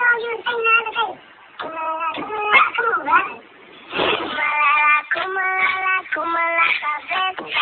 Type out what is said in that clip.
song you were singing the other day. Come on, rap it. Kumalala, kumalala, kumalala,